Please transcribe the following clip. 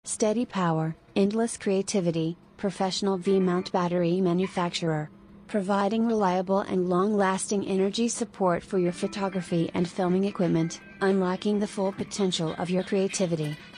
Steady power, endless creativity, professional V-mount battery manufacturer. Providing reliable and long-lasting energy support for your photography and filming equipment, unlocking the full potential of your creativity.